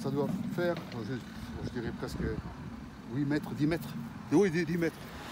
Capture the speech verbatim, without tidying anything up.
doit faire, je, je dirais presque huit mètres, dix mètres. Oui, dix mètres.